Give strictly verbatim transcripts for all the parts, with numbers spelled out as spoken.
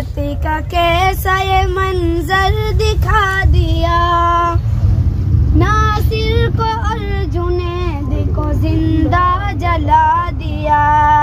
हैवानियत का कैसा ये मंजर दिखा दिया। नासिर को और जुनैद को जिंदा जला दिया।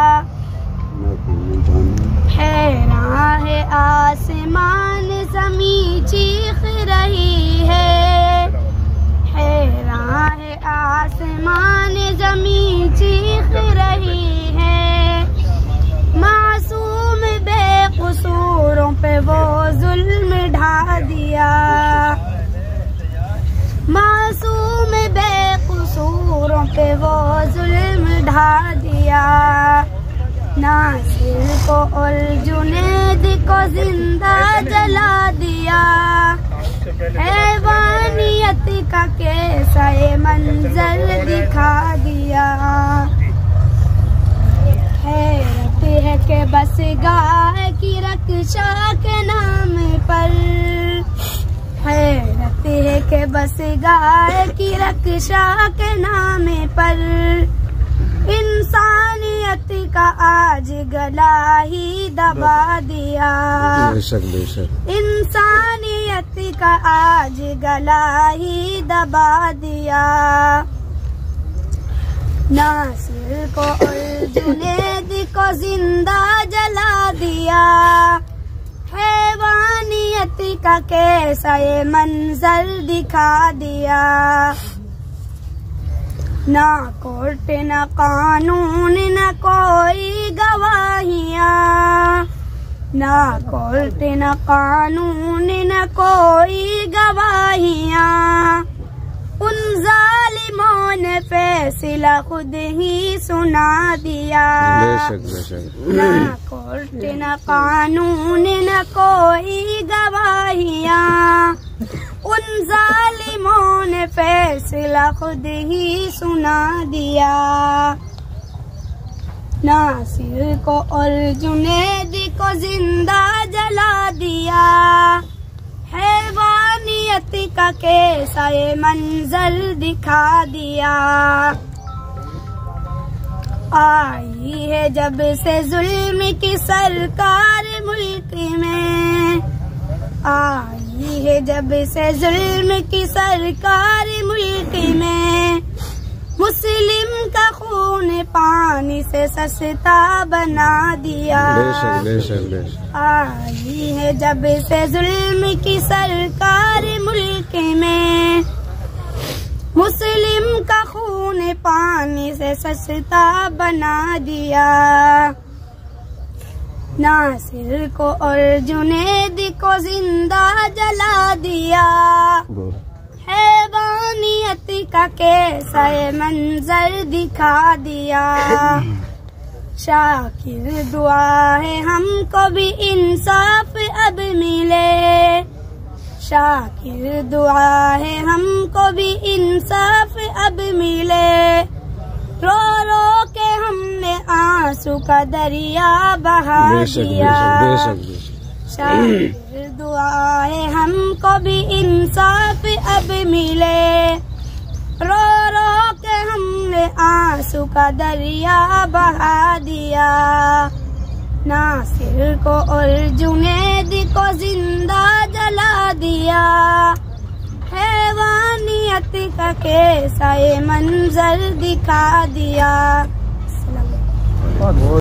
हैरान है आसमान ज़मीं चीख रही है। हैरान है आसमान ज़मीं चीख रही है। मासूम बेकसूरों पे वो जुल्म ढा दिया। मासूम बेकसूरों पे वो जुल्म ढा दिया। नासिर को और जुनैद को जिंदा जला दिया। हैवानियत का कैसा ये मंजर दिखा दिया। हैरत है कि बस गाय की रक्षा के नाम पर। हैरत है कि बस गाय की रक्षा के नाम पर इंसानियत का आज गला ही दबा दिया। बेशक बेशक इंसानियत का आज गला ही दबा दिया। नासिर को और जुनैद को जिंदा जला दिया। हैवानियत का कैसा ये मंजर दिखा दिया। ना कोर्ट न कानून न कोई गवाहियाँ। ना कोर्ट न कानून न कोई गवाहियाँ। उन जालिमों ने फैसला खुद ही सुना दिया। बेशक बेशक ना कोर्ट न कानून न कोई गवाहियाँ। उन जालिमों ने फैसला खुद ही सुना दिया। नासिर को और जुनैद को जिंदा जला दिया। हैवानियत का कैसा ये मंजर दिखा दिया। आई है जब से जुल्म की सरकार मुल्क में। आई है जब से जुल्म की सरकार मुल्क में। मुस्लिम का खून पानी से सस्ता बना दिया। बेशक बेशक बेशक आई है जब से जुल्म की सरकार मुल्क में। मुस्लिम का खून पानी से सस्ता बना दिया। नासिर को और जुनैद को जिंदा जला दिया। हैवानियत का कैसा ये मंजर दिखा दिया। शाकिर दुआ है हमको भी इंसाफ अब मिले। शाकिर दुआ है हमको भी इंसाफ अब मिले। रो रो के हमने आंसू का दरिया बहा दिया। शाकिर दुआ है हमको भी इंसाफ अब मिले। रो रो के हमने आंसू का दरिया बहा दिया। नासिर को और जुनैद को जिंदा जला दिया। हैवानियत का कैसा ये मंजर दिखा दिया।